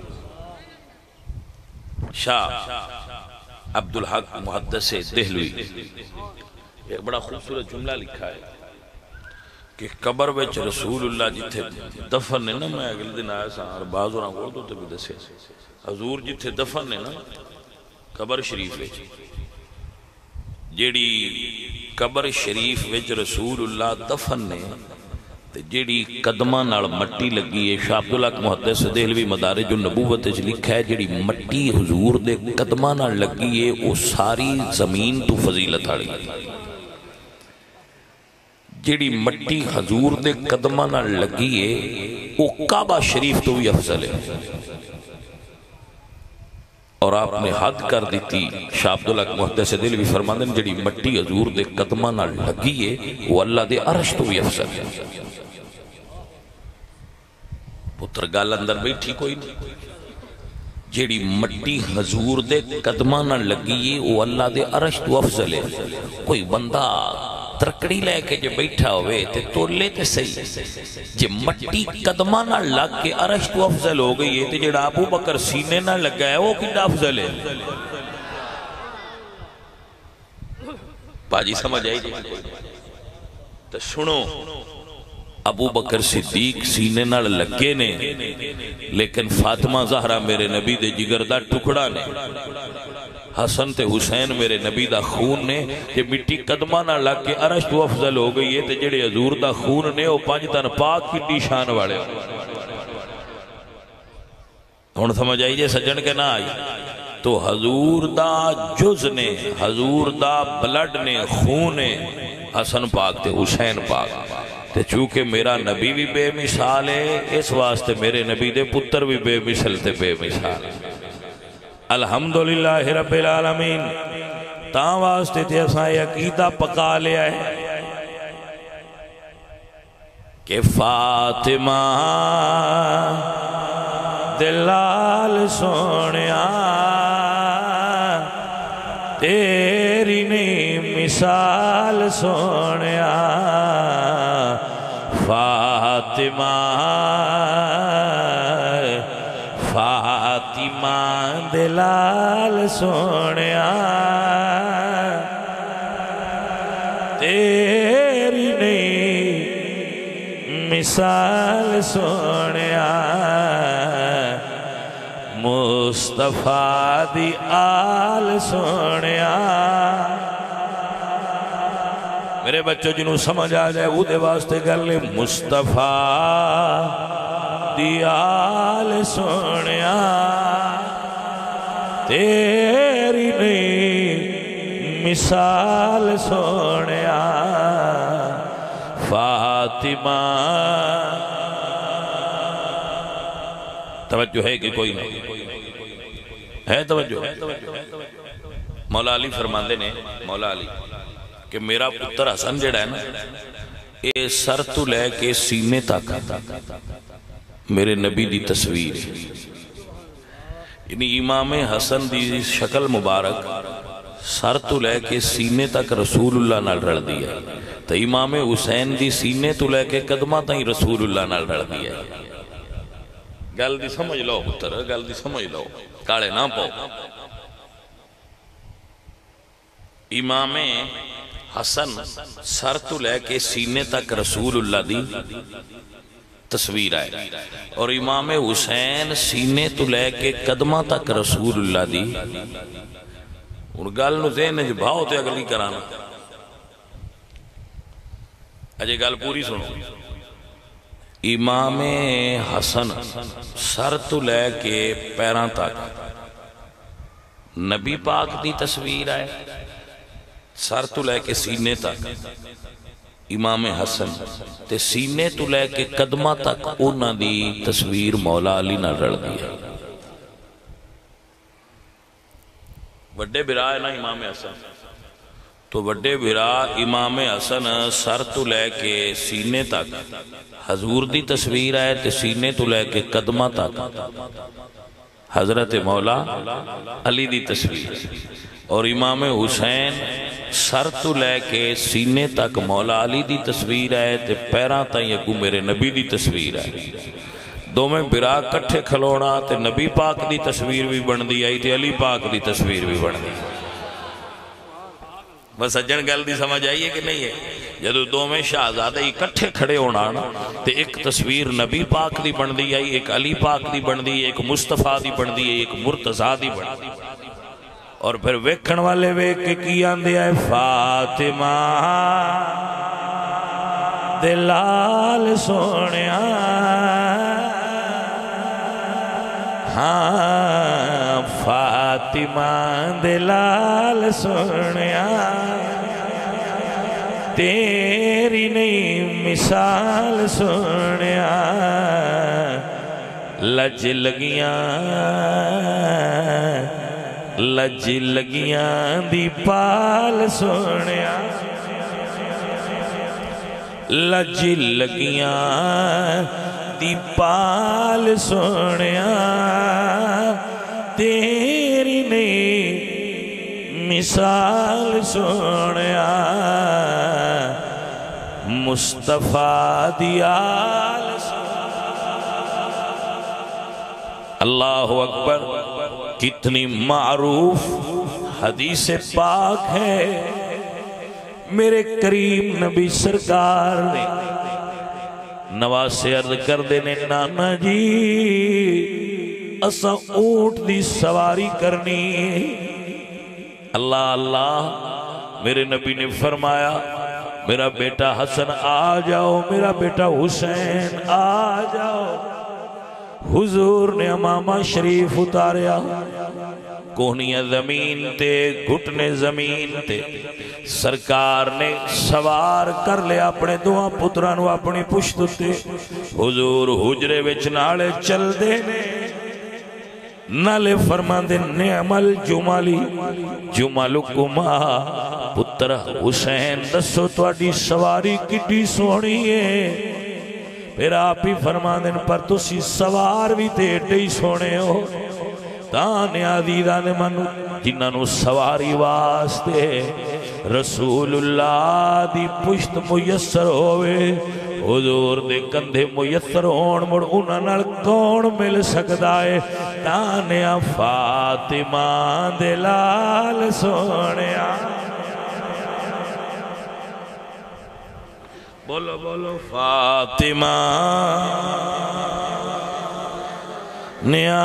شاہ عبدالحق محدث دہلوی ایک بڑا خوبصورت جملہ لکھا ہے کہ قبر وچ رسول اللہ جتھے دفن نے نا میں اگلے دن آیا سا اور بعض اور اردو تے بھی دسے حضور جتھے دفن نے نا قبر شریف وچ جیڑی قبر شریف وچ رسول اللہ دفن نے جیڑی قدمہ نال مٹی لگی ہے شاہ عبدالحق محدث دہلوی مدارج النبوت وچ لکھا ہے جیڑی مٹی حضور دے قدمہ نال لگی ہے وہ ساری زمین تو فضیلت آڑی جیڑی مٹی حضور دے قدمہ نال لگی ہے وہ کعبہ شریف تو بھی افضل ہے اور آپ نے حد کر دیتی شاہ عبدالحق محدث دہلوی فرماندے ہیں جیڑی مٹی حضور دے قدمہ نال لگی ہے وہ اللہ دے عرش تو بھی افضل ہے پتر گال اندر بیٹھی کوئی نہیں جیڑی مٹی حضور دے قدمہ نہ لگی وہ اللہ دے عرش تو افضل ہے کوئی بندہ ترکڑی لے کے جو بیٹھا ہوئے تے تولے تے صحیح جے مٹی قدمہ نہ لگ کے عرش تو افضل ہو گئی ہے تے جیڑا ابو بکر سینے نہ لگا ہے وہ کتنا افضل ہے باجی سمجھ آئی جی تو سنو ابو بکر صدیق سینے نال لگے نے لیکن فاطمہ زہرہ میرے نبی دے جگر دا ٹکڑا نے حسن تے حسین میرے نبی دا خون نے کہ مٹی قدمہ نہ لگ کے عرش تو افضل ہو گئی ہے تے جڑے حضور دا خون نے وہ پانچ تن پاک کی نشان والے ہن سمجھ آئی جے سجن کے نہ آئی تو حضور دا جز نے حضور دا بلڈ نے خون نے حسن پاک تے حسین پاک تے چونکہ میرا نبی بھی بے مثال ہے اس واسطے میرے نبی دے پتر بھی بے مثال تے بے مثال الحمدللہ رب العالمین تاں واسطے تے اساں عقیدہ پکا لیا ہے کہ فاطمہ دلال سونیا تیری نہیں مثال سونیا فاطمہ فاطمہ دلال سونیا تیری نہیں مثال سونیا مصطفیٰ دی آل سونیا میرے بچوں جنہوں سمجھ آ جائے وہ دے واسطے کر لے مصطفیٰ دی آل سونیا تیری نہیں مثال سونیا فاطمہ توجہ ہے کہ کوئی نہیں ہے؟ توجہ مولا علی فرماندے نے، مولا علی کہ میرا پتر حسن جڑا ہے نا، اے سر تو لے کے سینے تک میرے نبی دی تصویر ہے. یعنی امام حسن دی شکل مبارک سر تو لے کے سینے تک رسول اللہ نال رل دی ہے، تو امام حسین دی سینے تو لے کے قدمہ تائیں رسول اللہ نال رل دی ہے. گل دی سمجھ لو پتر، گل دی سمجھ لو، کالے نہ پاؤ. امام حسن سر تو لے کے سینے تک رسول اللہ دی تصویر آئے، اور امام حسین سینے تو لے کے قدمہ تک رسول اللہ دی. اور گل نو ذہن وچ بھاؤ تے اگلی کرانا. اجے گل پوری سنو. امام حسن سر تو لے کے پیراں تک نبی پاک دی تصویر آئے، سر تو لے کے سینے تک امام حسن تے سینے تو لے کے قدمہ تک اونا دی تصویر مولا علی نہ رڑ دیا. وڈے برا ہے نا امام حسن، تو وڈے برا امام حسن سر تو لے کے سینے تک حضور دی تصویر آئے تے سینے تو لے کے قدمہ تک حضرت مولا علی دی تصویر، اور امام حسین سر تو لے کے سینے تک مولا علی دی تصویر آئے تے پیراں تائیں اگوں میرے نبی دی تصویر آئے. دو میں برا کٹھے کھلونا تے نبی پاک دی تصویر بھی بن دی آئی تے علی پاک دی تصویر بھی بن دی. بس سجن گل دی سمجھ آئیے کہ نہیں ہے؟ جدو دو میں شہزادہ ہی کٹھے کھڑے ہونا تے ایک تصویر نبی پاک دی بن دی آئی، ایک علی پاک دی بن دی، ایک مصطفیٰ دی بن دی، ایک مرتضیٰ دی بن دی. اور پھر ویکھن والے ویکھ کے کی آندے آئے فاطمہ دلال سونیا، ہاں فاطمہ دلال سونیا، تیری نہیں مثال سونیا، لج لگیاں دی پال سونیا، لج لگیاں دی پال سونیا، تیری نہیں مثال سونیا، مصطفیٰ دی آل سونیا. اللہ اکبر. کتنی معروف حدیث پاک ہے، میرے کریم نبی سرکار نے نواسے عرض کر دینے نانا جی اسا اونٹ دی سواری کرنی. اللہ اللہ، میرے نبی نے فرمایا میرا بیٹا حسن آ جاؤ، میرا بیٹا حسین آ جاؤ. حضور نے امامہ شریف اتاریا، کوہنیاں زمین تے گھٹنے زمین تے، سرکار نے سوار کر لیا اپنے دوہاں پترانو اپنی پشت تے. حضور حجرے وچ نالے چل دے نالے فرما دے نعم الجمالی جمالکما. پتر حسین دسو تواڈی سواری کڈی سونی ہے. پھر آپ ہی فرما دین پر تسی سوار بھی تے ایڈے ہی سونے ہو. تانے عزیزاں نے منو جنہاں نو سواری واسطے رسول اللہ دی پشت میسر ہوئے، حضور دے کندھے میسر ہون، مڑ انہاں نال کون مل سکدا ہے؟ تانے فاطمہ دے لال سونیا. بولو بولو فاطمہ نیا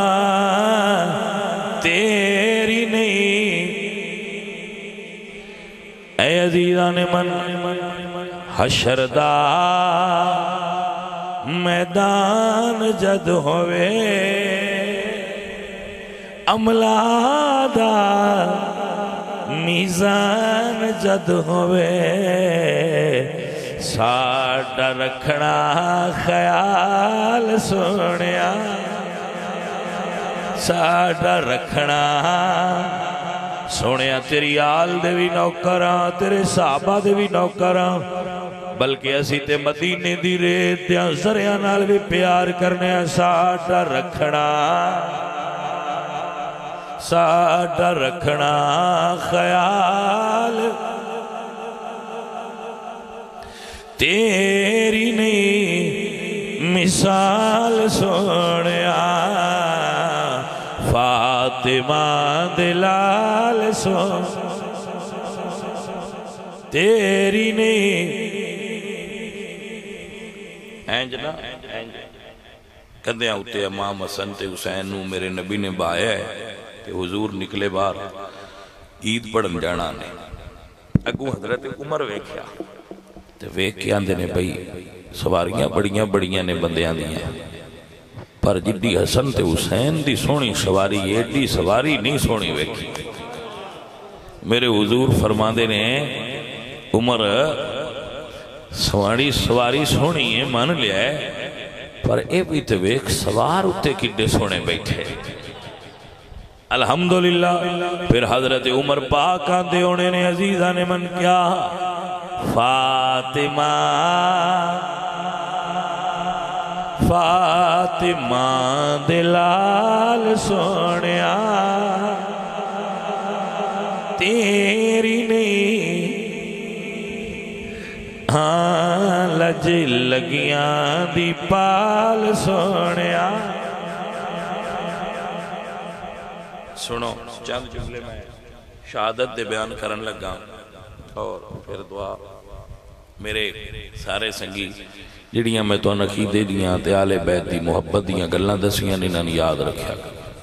تیری نہیں. اے عزیزان من حشر دا میدان جد ہوئے، عملہ دا میزان جد ہوئے، ساڈا رکھنا خیال سونیا. ساڈا رکھنا سونے تیری آل دے بھی نوکراں تیرے صحابہ دے بھی نوکراں بلکہ اسی تے مدینے دی ریتیاں زریاں نال بھی پیار کرنے ساڈا رکھنا ساڈا رکھنا خیال تیری نہیں مثال سونیا فاطمہ دلال سون تیری نہیں اینج نا کدھے ہوتے امام حسن تے حسین نو میرے نبی نے بایا ہے کہ حضور نکلے بار عید پڑھن جانا نے اگو حضرت عمر ویکھیا تے ویکھیا اندے نے بھئی سواریاں بڑیاں نے بندیاں دیاں پر جدی حسن تے حسین دی سونی سواری ایڈی سواری نہیں سونی ویکھی میرے حضور فرماندے نے عمر سواری سونی ہے مان لیا ہے پر اے بھی تے ویکھ سوار اتے کڈے سونے بیٹھے الحمدللہ پھر حضرت عمر پاک آندے ہونے نے عزیزہ نے من کیا فاطمہ فاطمہ دلال سونیا تیری نہیں ہاں لج لگیاں دی پال سونیا سنو چند جملے میں شہادت دے بیان کرن لگا اور پھر دعا میرے سارے سنگی جڑیاں میں تو عقیدے دیاں تے آل بیت دی محبت دیاں گلاں دسیاں انہاں نے یاد رکھیا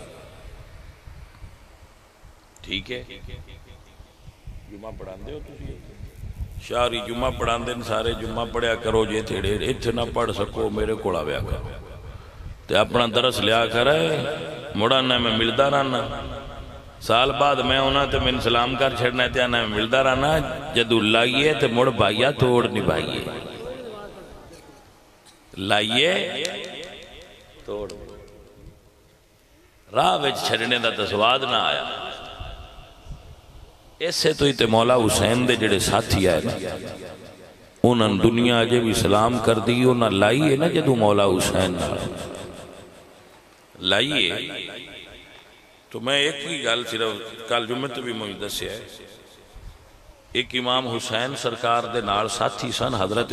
ٹھیک ہے جمعہ پڑھان دے ہو تسی شاہری جمعہ پڑھان دے سارے جمعہ پڑھیا کرو جے تھیڑے اتھے نہ پڑھ سکو میرے کوڑا ویا کرو تے اپنا درس لیا کرے مڑانا میں ملدا رہنا سال بعد میں ہونا تے میں سلام کر چھڑنا تے آنا میں ملدا رہنا جدو لائیے تے مڑ بھائیا توڑ نہیں بھائیے لائیے توڑ راہ وچ چھڑنے دا تسواد نہ آیا ایسے تو ہی تے مولا حسین دے جڑے ساتھی آئے نا انہاں دنیا جے بھی سلام کر دی انہاں لائیے نا جدو مولا حسین لائیے تو میں ایک ہی گل صرف کل جمعہ تو بھی مجھے دسیا ہے ایک امام حسین سرکار دے نال ساتھی سن حضرت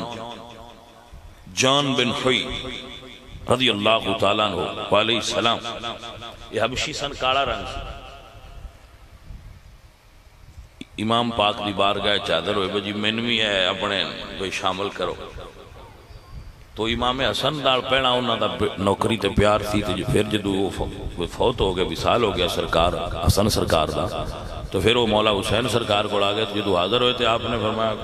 جان بن خوئی رضی اللہ تعالیٰ عنہ علیہ السلام یہ حبشی سن کالا رنگ امام پاک دی بارگاہ چادر ہوئے بجی منوی ہے اپنے کوئی شامل کرو تو امام حسن دار پہنا انہاں دا نوکری تے پیار تھی تے پھر جدو وہ فوت ہو گیا وصال ہو گیا سرکار حسن سرکار دا تو پھر وہ مولا حسین سرکار کو آگئے تو جدو حاضر ہوئے تھے آپ نے فرمایا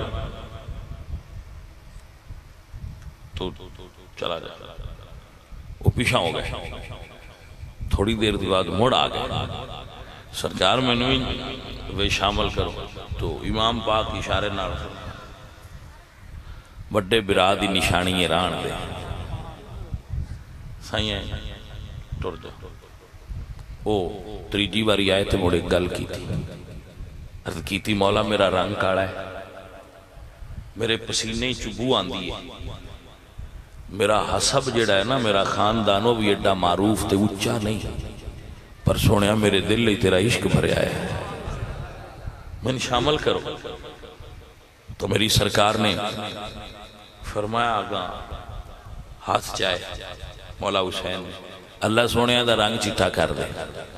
تو چلا جائے وہ پیچھا ہو گئے تھوڑی دیر دی بعد مڑ آگئے سرکار میں نوی وہ شامل کرو تو امام پاک اشارے نہ بڑے برا دی نشانی ران دے سائیں ٹر دے او تریجی باری آئے تھے مڑے گل کی تھی عرض کی تھی مولا میرا رنگ کاڑا ہے میرے پسینے چبو آندی ہے میرا حسب جڑا ہے نا میرا خاندانوں بھی ایڈا معروف تے اچھا نہیں پر سونیا میرے دل لئی تیرا عشق بھرے آئے میں نے شامل کرو تو میری سرکار نے فرمایا آگا ہاتھ چاہے مولا حسین اللہ سونے دا رنگ چٹا کر دے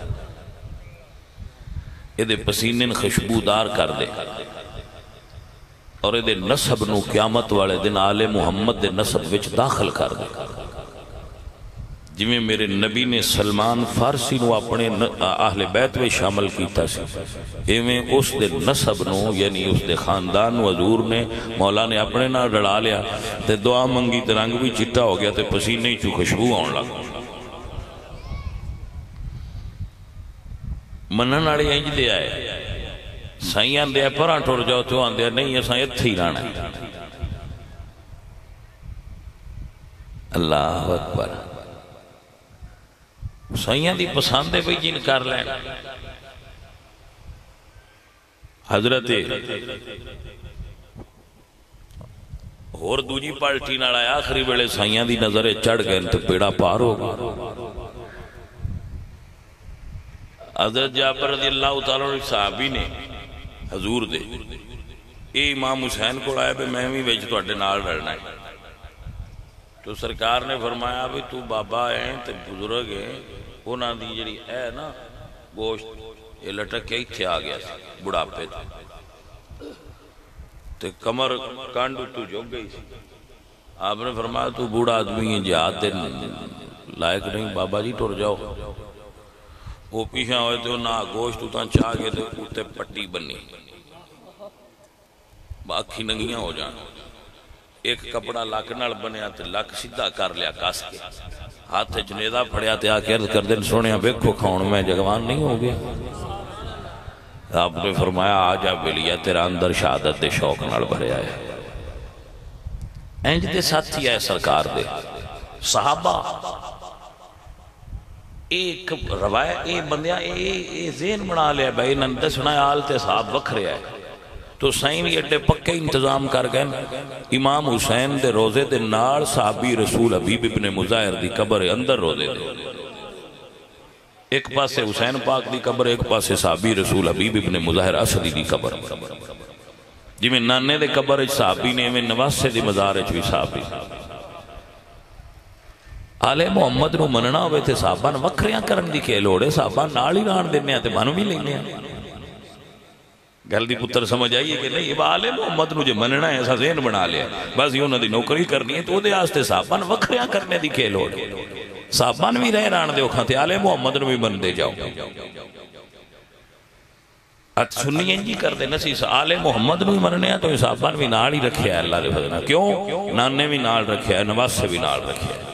یہ دے پسینن خوشبودار کر دے اور یہ دے نسب نو قیامت والے دن آل محمد دے نسب وچ داخل کر دے جویں میرے نبی نے سلمان فارسی نو اپنے اہل بیت میں شامل کیتا سی ایویں اس دے نسب نو یعنی اس دے خاندان نو حضور نے مولا نے اپنے نہ رڑا لیا تے دعا منگی تے رنگ بھی چٹا ہو گیا تے پسینے چو خوشبو آن لگا منن والے انج دے آئے سائیں آندے پراں ٹر جاؤ تو آندے نہیں اساں ایتھے ہی رہنا اللہ اکبر سائیاں دی پسند ہے بھئی جن کر لیں حضرت اور دوجی پالٹی نال آیا آخری ویلے سائیاں دی نظر چڑھ گئے تو پیڑا پار ہو گیا حضرت جابر رضی اللہ تعالیٰ عنہ صحابی نے حضور دے اے امام حسین کو آیا بے میں بھی ویچ تو اڈے نال رہنا ہے تو سرکار نے فرمایا بھی تو بابا ہیں تو بزرگ ہیں انہاں دی جڑی ہے نا گوشت یہ لٹک کے تھے آ گیا بڑھاپے تے کمر کانڈو تو جو گئی آپ نے فرمایا تو بوڑھا آدمی ہے جہاد دے لائق نہیں بابا جی ٹر جاؤ وہ پیچھے ہوئے تو نہ گوشت اتنا چاہ گئے تو اتے پٹی بنی باقی ننگیاں ہو جان ایک کپڑا لک نال بنیا تے لک سیدھا کر لیا کس کے ہاتھ جنیدہ پھڑیا تے آکے عرض کر دیں سونے بیکھو کھاؤن میں جگوان نہیں ہو گیا آپ نے فرمایا آجا بلیا تیرا اندر شہادت دے شوق نال بھریا ہے اینج دے ساتھی آئے سرکار دے صحابہ ایک روایت اے بندیاں اے ذہن بنا لیا بھائی نندے سنا آل تے صحاب وکھ رہا ہے تو سائن یہ اڈے پکے انتظام کر گئے امام حسین دے روزے دے نال صحابی رسول حبیب ابن مظاہر دی قبر اندر روزے دے ایک پاسے حسین پاک دی قبر ایک پاسے صحابی رسول حبیب ابن مظاہر اسدی دی قبر جی میں نانے دے قبر صحابی نے میں نواسے دی مزار بھی صحابی آلے محمد نو مننا ہوئے تھے صحابان وکھریاں کرن دی کے لوڑے صحابان نال ہی ران دینے آتے بانو بھی لینے ہیں گل دی پتر سمجھ آئیے کہ نہیں اب آلے محمد نو جے مننا ہے ایسا ذہن بنا لیا بس یہ انہوں دی نوکری کرنی ہے تو دے آستے صحابان وکھریاں کرنے دی کے لوڑے صحابان بھی رہ ران دے اکھاں تے آلے محمد نو بھی من دے جاؤ ات سنی انجی کر دے نسی آلے محمد نو بھی مننے ہیں تو صحابان بھی نال ہی رکھے ہے اللہ دے فضلہ کیوں نانے بھی نال رکھے ہے نواز سے بھی نال رکھے ہے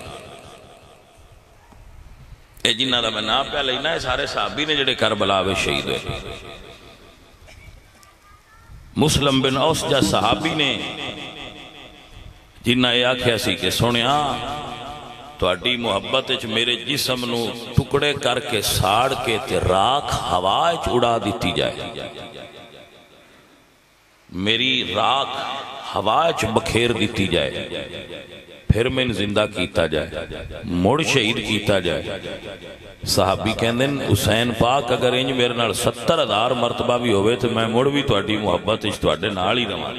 اے جنہ دا میں نا پہ لینا ہے سارے صحابی نے جڑے کربلا وے شہید ہوئے مسلم بن اوس جا صحابی نے جنہ اے آکھیا سی کہ سنیا تو اڈی محبت اچ میرے جسم نو ٹکڑے کر کے ساڑ کے تے راکھ ہواج اڑا دیتی جائے میری راکھ ہواج بکھیر دیتی جائے پھر میں زندہ کیتا جائے مڑ شہید کیتا جائے صحابی کہندے حسین پاک اگر انج میرے نال 70,000 مرتبہ بھی ہوئے تو میں مڑ بھی تو اڈی محبت اس تو اڈے نال ہی رہا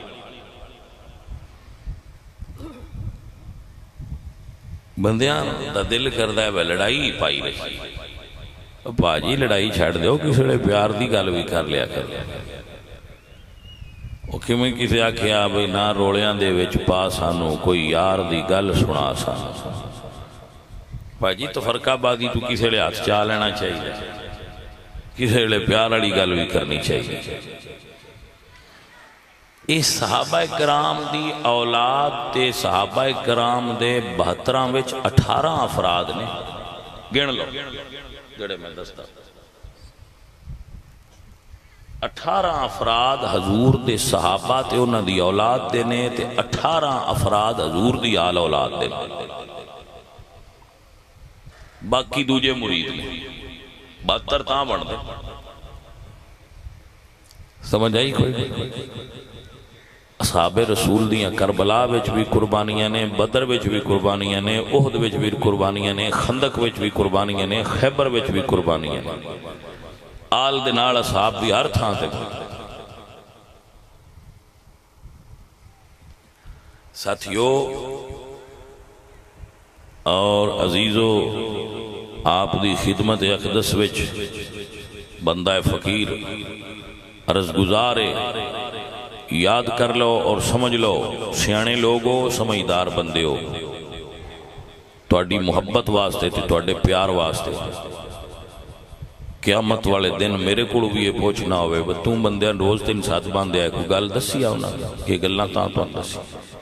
بندیاں دا دل کردہ ہے لڑائی پائی رہی باجی لڑائی چھاڑ دے ہو کسی لئے پیار دی گل بھی کر لیا کر اوکے میں کسی آکھیا بھئی نہ روڑیاں دے وچ پا سانو کوئی یار دی گل سنا سانو باجی تو فرقہ بازی تو کسی لئے ہاتھ چاہ لینا چاہیے کسی لئے پیار والی گل بھی کرنی چاہیے اس صحابہ کرام دی اولاد تے صحابہ کرام دے 72 وچ 18 افراد نے گن لو جڑے میں دستا 18 افراد حضور دے صحابہ تے انہاں دی اولاد دے نے تے 18 افراد حضور دی آل اولاد دے باقی دوجے مرید نے 72 تاں بڑھ دے سمجھ آئی کوئی اصحاب رسول دیاں کربلا وچ بھی قربانیاں نے بدر وچ بھی قربانیاں نے احد وچ بھی قربانیاں نے خندق وچ بھی قربانیاں نے خیبر وچ بھی قربانیاں نے آل دے نال اصحاب دی ہر تھاں تے ساتھیو اور عزیزو آپ دی خدمت اقدس وچ بندہ فقیر عرض گزارے یاد کر لو اور سمجھ لو سیانے لوگو سمجھدار بندے ہو تو اڈی محبت واسطے تھی تو اڈے پیار واسطے قیامت والے دن میرے کوڑ بھی یہ پوچھنا ہوئے وہ تم بندیاں روز تین ساتھ باندھے آئے کوئی گل دسی آؤنا کہ گلنا تاں تو دسی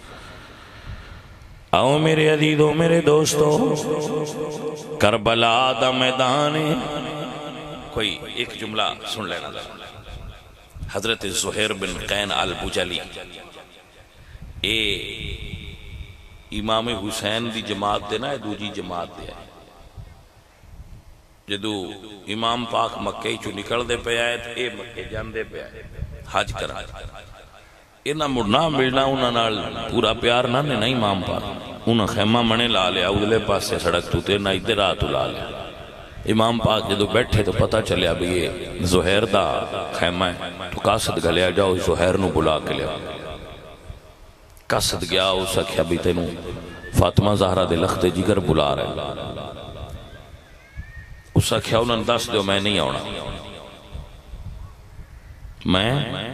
آؤ میرے عزیزو میرے دوستو کربلا دا میدان کوئی ایک جملہ سن لینا حضرت زہیر بن قین البجلی اے امام حسین دی جماعت دے نا دو جی جماعت دے جدو امام پاک مکے چو نکل دے پہ آئے تو اے مکے جان دے پہ آئے حج کرا اینا مڑنا ملنا انہاں نال پورا پیار نہ نے نا امام پاک انہاں خیمہ منے لا لیا ادھلے پاس سے سڑک تو تے نہ ادھر آتو لا لیا امام پاک جدو بیٹھے تو پتہ چلیا بھی یہ زہیر دا خیمہ ہے تو قاصد گلیا جاؤ زہیر نو بلا کے لیا قاصد گیا اس اکھیا بھی تینو فاطمہ زہرہ دے لخت جگر بلا رہے اس اکھیا انہوں نے دس دیو میں نہیں آونا میں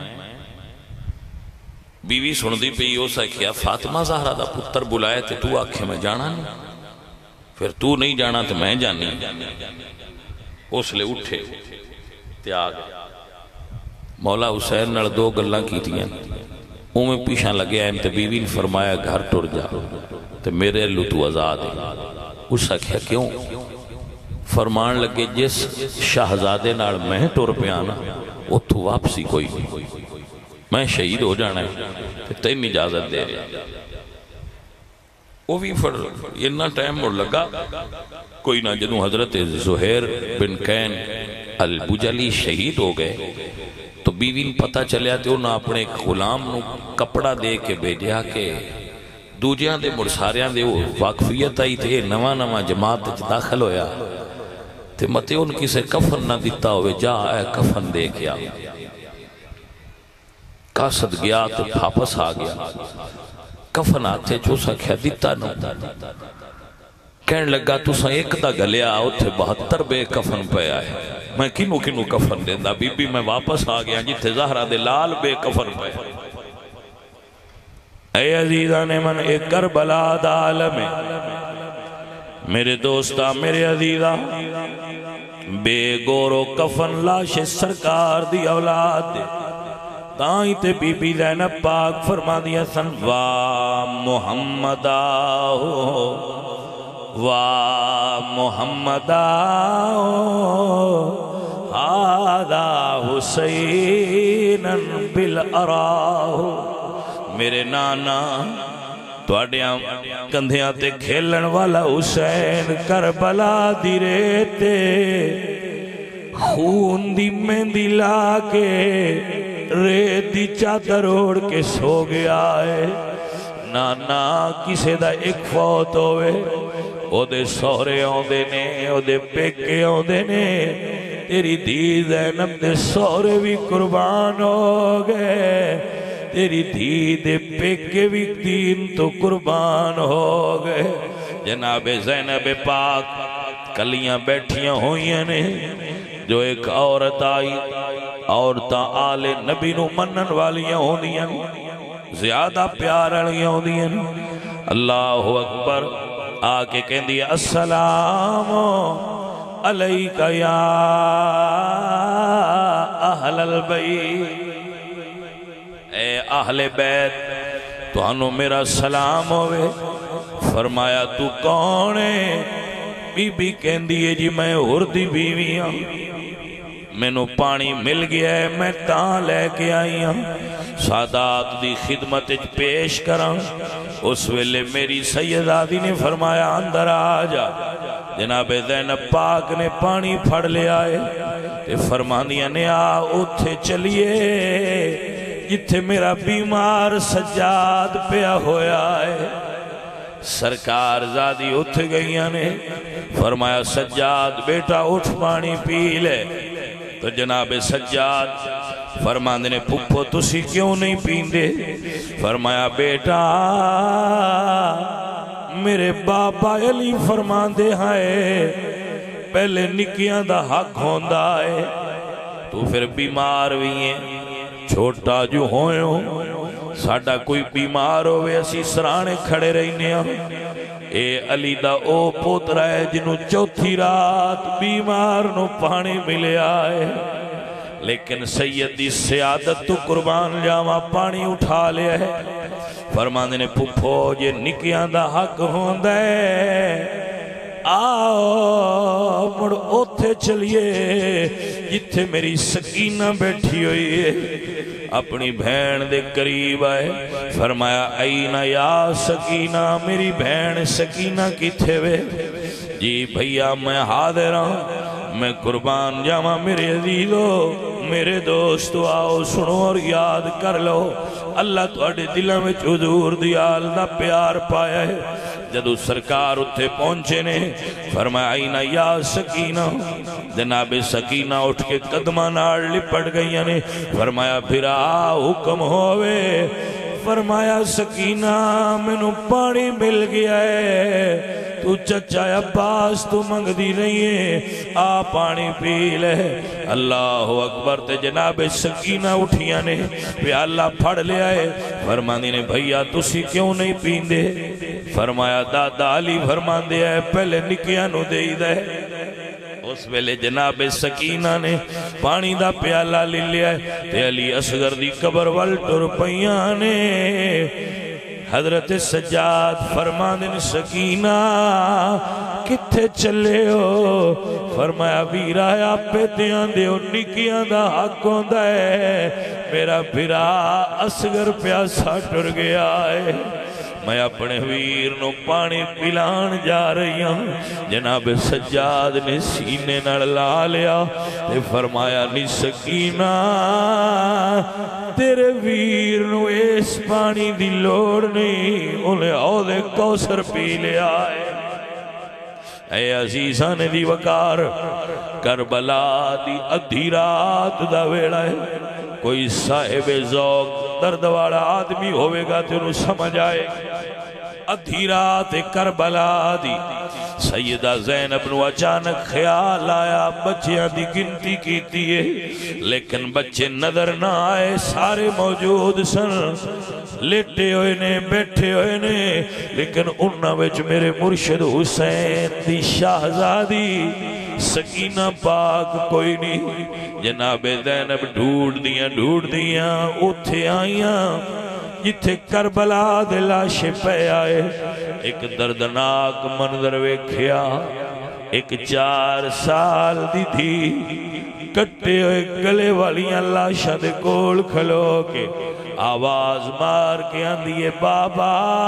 بیوی سن دی پہ اس اکھیا فاطمہ زہرہ دا پتر بلائے تے تو آکھے میں جانا نہیں پھر تو نہیں جانا تو میں جانی اس لئے اٹھے تے آگے مولا حسین نال دو گلاں کیتیاں او میں پیشاں لگے آئے تے بیوی نے فرمایا گھر ٹر جا تے میرے اللہ تو آزاد ہے اس اکھیا کیوں فرمان لگے جس شہزادے نال میں ٹر پیانا وہ تو واپسی کوئی نہیں میں شہید ہو جانا ہے تین اجازت دے رہے وہ بھی اتنا ٹائم مڑ لگا کوئی نہ جدوں حضرت زہیر بن کین البجلی شہید ہو گئے تو بیوی نے پتہ چلیا تے انہاں اپنے ایک غلام نو کپڑا دے کے بھیجیا کہ دوجیاں دے مرساریاں دے واقفیت آئی تے نواں نواں جماعت داخل ہویا تے متے ان کسے کفن نہ دیتا ہوئے جا اے کفن دے کے آ قاصد گیا تو واپس آ گیا کفن آتے جو سا کیا دیتا نو کہنے لگا تو سا ایک دا گلیا ہوتے 72 بے کفن پہ آئے میں کنو کنو کفن دیندہ بی بی میں واپس آ گیا جیتے زہرہ دے لال بے کفن پہ اے عزیزان من ایک کربلا دا عالم میرے دوستا میرے عزیزہ بے گورو کفن لاش سرکار دی اولاد دے تائیں تے بی بی زینب پاک فرما دیا سن وا محمد آہو وا محمد آہو آدھا حسین بالعراہو میرے نانا توڑیاں کندھیاں تے کھیلن والا حسین کربلا دی ریتے خون دی مہندی لا کے ریت دی چادر اوڑ کے سو گیا ہے نانا کسے دا ایک فوت ہوئے او دے سورے آندے نے او دے پیکے آندے نے تیری دھی زینب دے سورے بھی قربان ہو گئے تیری دھی دے پیکے بھی دین تو قربان ہو گئے جناب زینب پاک کلیاں بیٹھیاں ہوئیں نے جو ایک عورت آئی عورتاں آل نبی نو منن والیاں ہوندیاں زیادہ پیار والیاں ہوندیاں اللہ اکبر آکے کہندی السلام علیکہ یا اہل البیت اے اہل بیت تو انو میرا سلام ہوئے فرمایا تو کون ہے بی بی کہندی ہے جی میں ہردی بیویاں میں نو پانی مل گیا ہے میں تاں لے کے آئی ہوں سادات دی خدمت پیش کراں اس ویلے میری سیدادی نے فرمایا اندر آ جا جناب زینب پاک نے پانی پھڑ لے آئے تے فرمانیاں نے آ اتھے چلیے جتھے میرا بیمار سجاد پیا ہویا ہے سرکار زادی اٹھ گئیاں نے فرمایا سجاد بیٹا اٹھ پانی پی لے تو جناب سجاد فرماندے نے پپو تسی کیوں نہیں پیندے فرمایا بیٹا میرے بابا علی فرماندے ہائے پہلے نکیاں دا حق ہوندہ ہے تو پھر بیمار بھی ہیں چھوٹا جو ہوئے ساڑھا کوئی بیمار ہوئے اسی سرانے کھڑے رہنے اے علی دا او پوترہ ہے جنہوں چوتھی رات بیمار نو پانی ملے آئے لیکن سیدی سیادت تو قربان جاما پانی اٹھا لیا ہے فرماندے نے پپھو یہ نکیاں دا حق ہوندہ ہے آؤ مڑ اوتھے چلیے جتھے میری سکینہ بیٹھی ہوئی ہے اپنی بہن دے قریب آئے فرمایا اینا یا سکینہ میری بہن سکینہ کی تھے وے جی بھیا میں حاضر ہوں میں قربان جاواں میرے عزیزو میرے دوستو آؤ سنو اور یاد کر لو اللہ تواڈے دلاں وچ حضور دی آل دا پیار پایا ہے جدو سرکار اتھے پہنچے نے فرمایا اینا یا سکینہ جناب سکینہ اٹھ کے قدمہ ناڑ لپٹ گئی نے فرمایا پھر حکم ہوئے فرمایا سکینہ مینوں پانی مل گیا ہے تو چچا عباس تو منگ دی رہی ہے آ پانی پی لے اللہ اکبر تے جناب سکینہ اٹھیاں نے پیالہ پھڑ لیا ہے فرماندی نے بھئیا تسی کیوں نہیں پیندے فرمایا دادا علی فرماندے ہے پہلے نکیاں نو دے دے اس ویلے جناب سکینہ نے پانی دا پیالہ لے لیا ہے تے علی اصغر دی قبر وال ٹر پیاں نے حضرت سجاد فرماندن سکینہ کتھے چلے ہو فرمایا ویرا آپے دیاں دیو نکیاں دا حق ہوندا ہے میرا بھرا اصغر پیاسا ٹر گیا ہے میں اپنے ویر نو پانی پلان جا رہی ہوں جناب سجاد نے سینے نڑ لا لیا تے فرمایا نی سکینہ تیرے ویر نو اس پانی دی لوڑ نہیں انہیں عہد کوثر پی لیا ہے اے عزیزان دی وقار کربلا دی ادھی رات دا ویڑا ہے کوئی صاحب ذوق درد والا آدمی ہوئے گا تو انہوں سمجھ آئے ادھی رات کربلا دی سیدہ زینب نو اچانک خیال آیا بچیاں دی گنتی کیتی ہے لیکن بچے نظر نہ آئے سارے موجود سن لیٹے ہوئے نے بیٹھے ہوئے نے لیکن انہاں وچ میرے مرشد حسین دی شہزادی سکینہ پاک کوئی نہیں جناب زینب ڈھونڈ دیاں اتھے آئیاں جتھے کربلا دے لاشے پہ آئے ایک دردناک منظر ویکھیا ایک 4 سال دی تھی کٹے ہوئے گلے والیاں لاشاں دے کول کھلو کے آواز مار کے آندھیے بابا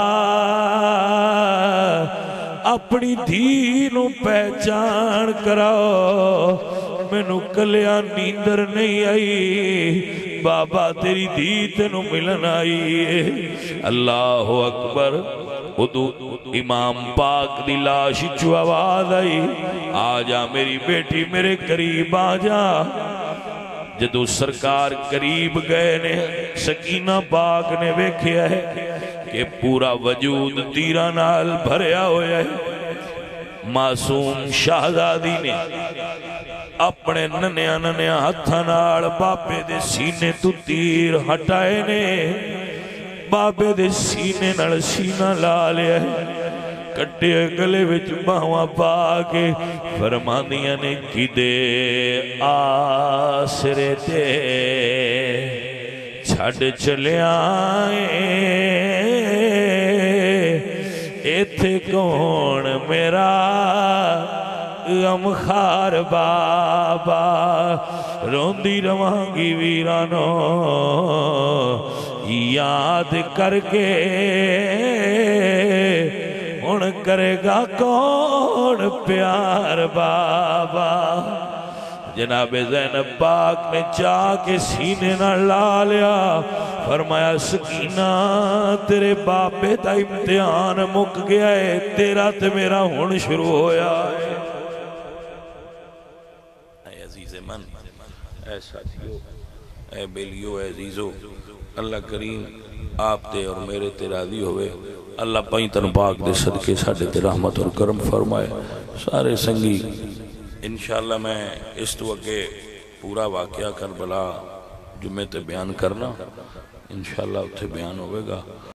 اپنی دھینوں پہچان کراؤ مینوں کلیا نیندر نہیں آئی بابا تیری دھی تینوں ملن آئی اللہ اکبر ادو امام پاک دی لاش چو آواز آئی آجا میری بیٹی میرے قریب آجا جدو سرکار قریب گئے نے سکینہ پاک نے ویکھیا ہے کہ پورا وجود تیرہ نال بھریا ہویا ہے معصوم شہزادی نے اپنے ننیا ہتھاں نال بابے دے سینے تو تیر ہٹائے نے بابے دے سینے نال سینہ لا لیا ہے کٹے گلے وچ باواں پا کے فرماندیاں نے کدے آسرے تے چھڑ چلے آئے ایتھے کون میرا غمخار بابا روندی روانگی ویرانو یاد کر کے ان کرے گا کون پیار بابا جناب زینب پاک نے چاہ کے سینے نہ لا لیا فرمایا سکینہ تیرے باپے تا امتحان مک گیا ہے تیرا تے میرا ہون شروع ہویا ہے اے عزیز من اے ساتھیو اے بیلیو اے عزیزو اللہ کریم آپ تے اور میرے تے راضی ہوئے اللہ پائنتن پاک دے صدقے ساڑھے تے رحمت اور کرم فرمائے سارے سنگی انشاءاللہ میں اس تو اگے پورا واقعہ کربلا جمعے تے بیان کرنا انشاءاللہ اتھے بیان ہوئے گا